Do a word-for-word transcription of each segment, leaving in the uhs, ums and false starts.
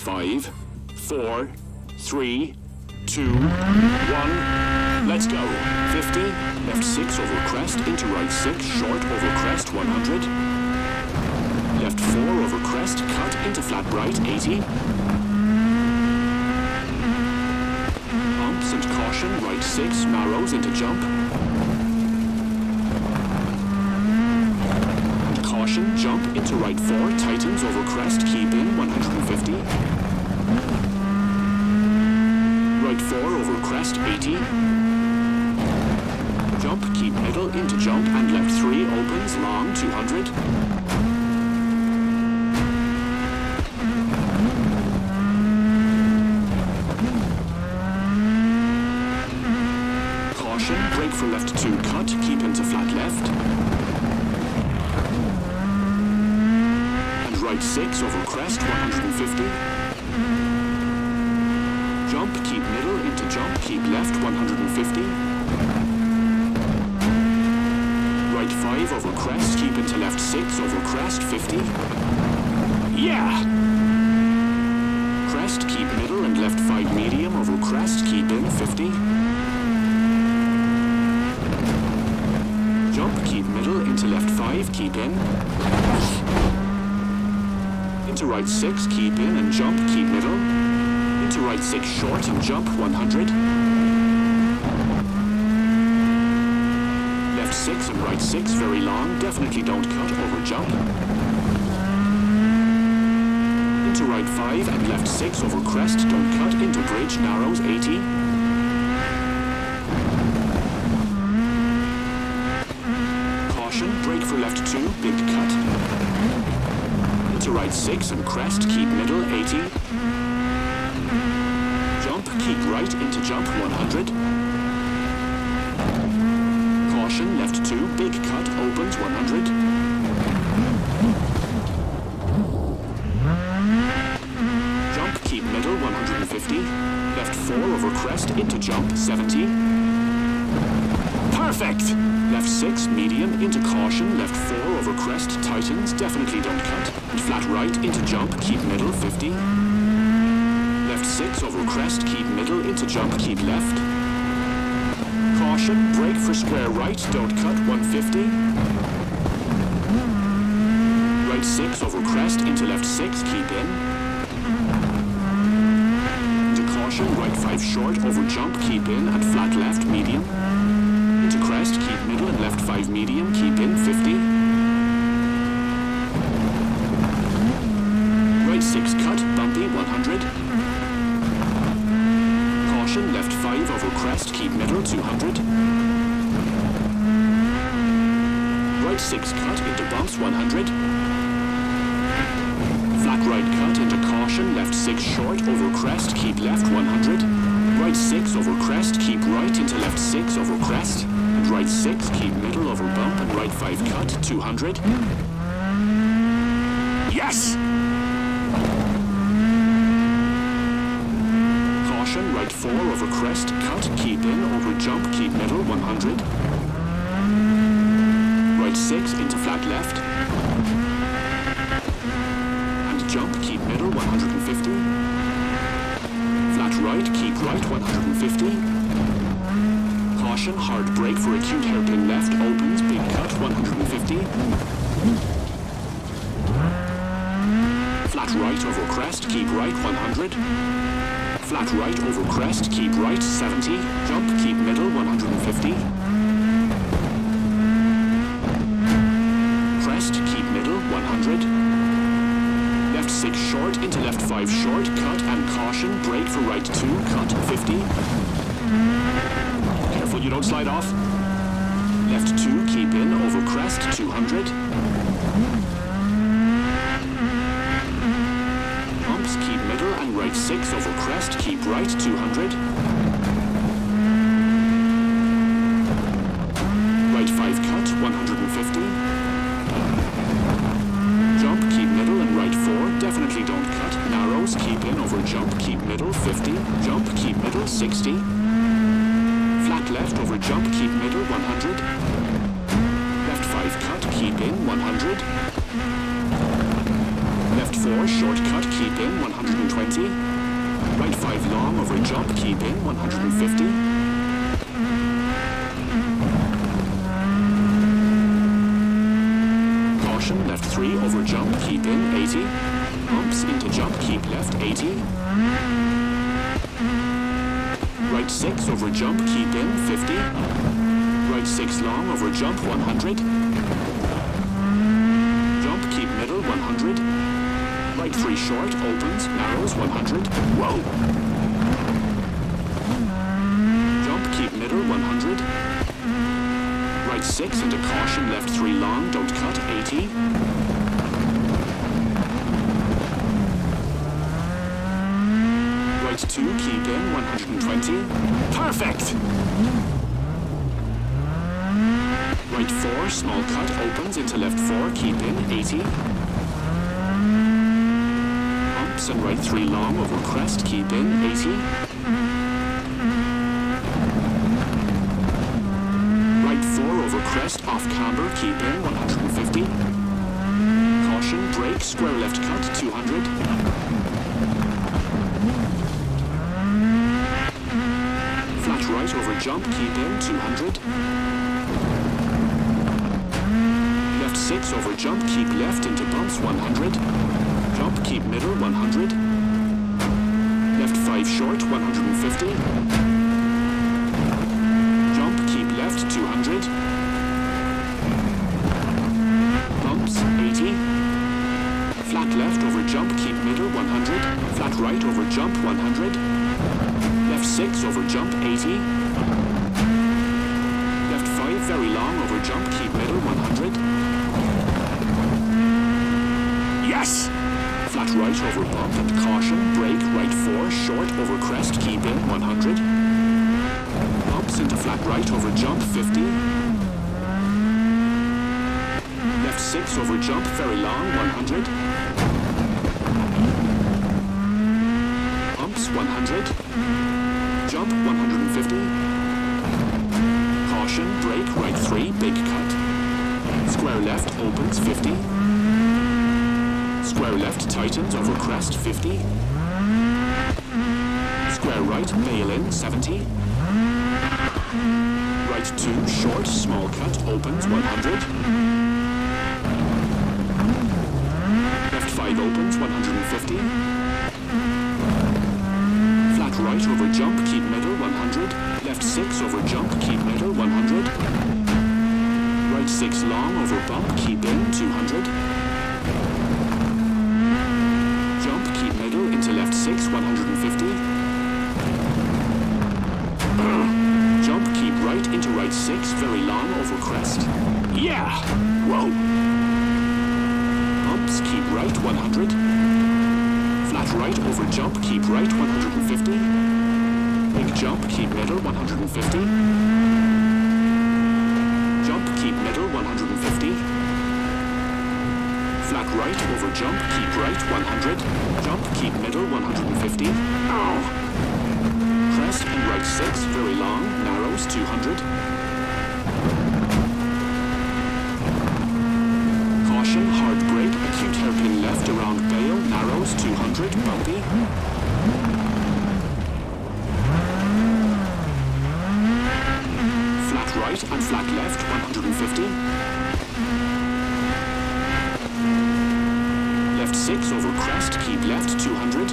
Five, four, three, two, one. Let's go. fifty, left six over crest, into right six, short over crest, one hundred. Left four over crest, cut into flat right, eighty. Bumps and caution, right six, narrows into jump. And caution, jump into right four, tightens over crest, keep in, one hundred fifty. Right four over crest, eighty. Jump, keep middle, into jump, and left three, opens, long, two hundred. Brake for left two, cut, keep into flat left. And right six over crest, one hundred fifty. Jump, keep middle, into jump, keep left, one hundred fifty. Right five over crest, keep into left six over crest, fifty. Yeah! Crest, keep middle, and left five medium over crest, keep in, fifty. Keep middle, into left five, keep in. Into right six, keep in and jump, keep middle. Into right six, short and jump, one hundred. Left six and right six, very long, definitely don't cut, over jump. Into right five and left six over crest, don't cut, into bridge, narrows, eighty. Brake for left two, big cut. Into right six and crest, keep middle, eighty. Jump, keep right into jump, one hundred. Caution, left two, big cut, opens, one hundred. Jump, keep middle, one hundred fifty. Left four over crest, into jump, seventy. Perfect! Left six, medium, into caution, left four over crest, tightens, definitely don't cut. And flat right, into jump, keep middle, fifty. Left six over crest, keep middle, into jump, keep left. Caution, brake for square right, don't cut, one fifty. Right six over crest, into left six, keep in. Into caution, right five short, over jump, keep in, and flat left, medium. Into crest, keep middle, and left five medium, keep in, fifty. Right six cut, bumpy, one hundred. Caution, left five over crest, keep middle, two hundred. Right six cut, into bumps, one hundred. Flat right cut, into caution, left six short, over crest, keep left, one hundred. Right six over crest, keep right, into left six over crest. And right six, keep middle over bump, and right five cut, two hundred. Yes! Caution, right four over crest, cut, keep in, over jump, keep middle, one hundred. Right six, into flat left. And jump, keep middle, one hundred fifty. Flat right, keep right, one hundred fifty. Caution, hard brake for acute hairpin left, opens, big cut, one hundred fifty. Flat right over crest, keep right, one hundred. Flat right over crest, keep right, seventy. Jump, keep middle, one hundred fifty. Crest, keep middle, one hundred. Left six short, into left five short, cut, and caution, brake for right two, cut, fifty. Careful you don't slide off. Left two, keep in, over crest, two hundred. Bumps, keep middle, and right six over crest, keep right, two hundred. Right five cut, one hundred fifty. Jump, keep middle, and right four, definitely don't cut. Narrows, keep in, over jump, keep middle, fifty. Jump, keep middle, sixty. Flat left over jump, keep middle, one hundred. Left five cut, keep in, one hundred. Left four, short cut, keep in, one hundred twenty. Right five long, over jump, keep in, one hundred fifty. Caution, left three, over jump, keep in, eighty. Bumps into jump, keep left, eighty. Right six, over jump, keep in, fifty. Right six long, over jump, one hundred. Jump, keep middle, one hundred. Right three short, opens, narrows, one hundred. Whoa! Jump, keep middle, one hundred. Right six into caution, left three long, don't cut, eighty. Right two, keep in, one hundred twenty. Perfect! Right four, small cut, opens into left four, keep in, eighty. Bumps and right three long, over crest, keep in, eighty. Right four, over crest, off camber, keep in, one hundred fifty. Caution, brake, square left cut, two hundred. Flat right, over jump, keep in, two hundred. Left six, over jump, keep left into bumps, one hundred. Jump, keep middle, one hundred. Left five short, one hundred fifty. Jump, keep left, two hundred. Bumps, eighty. Flat left, over jump, keep middle, one hundred. Flat right, over jump, one hundred. Left six, over jump, eighty. Left five, very long, over jump, keep middle, one hundred. Yes! Flat right, over bump and caution, brake, right four, short, over crest, keep in, one hundred. Bumps into flat right, over jump, fifty. Left six, over jump, very long, one hundred. Bumps, one hundred. Jump, one hundred fifty. Caution, brake, right three, big cut. Square left, opens, fifty. Square left, tightens, over crest, fifty. Square right, bail in, seventy. Right two, short, small cut, opens, one hundred. Left five opens, one hundred fifty. Flat right, over jump, keep middle, one hundred. Left six, over jump, keep middle, one hundred. Right six long, over bump, keep in, two hundred. Into left six, one hundred fifty. Jump, keep right into right six, very long, over crest. Yeah! Whoa! Bumps, keep right, one hundred. Flat right, over jump, keep right, one hundred fifty. Big jump, keep middle, one hundred fifty. Jump, keep middle, one hundred fifty. Flat right, over jump, keep right, one hundred. Jump, keep middle, one hundred fifty. Ow! Crest and right six, very long, narrows, two hundred. Caution, hard brake, acute hairpin left around bail, narrows, two hundred, bumpy. Flat right and flat left, one hundred fifty. six over crest, keep left, two hundred.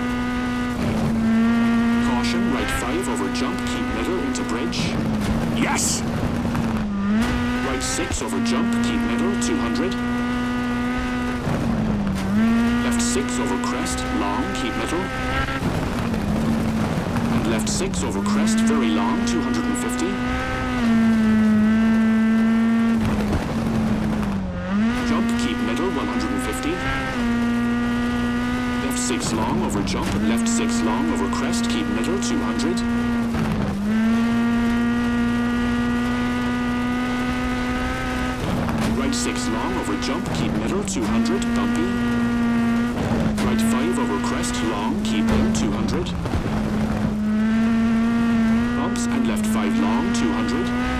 Caution, right five over jump, keep middle into bridge. Yes! Right six over jump, keep middle, two hundred. Left six over crest, long, keep middle. And left six over crest, very long, two hundred fifty. Jump, keep middle, one hundred fifty. Six long over jump and left six long over crest, keep middle, two hundred. Right six long over jump, keep middle, two hundred, bumpy. Right five over crest, long, keep in, two hundred. Bumps and left five long, two hundred.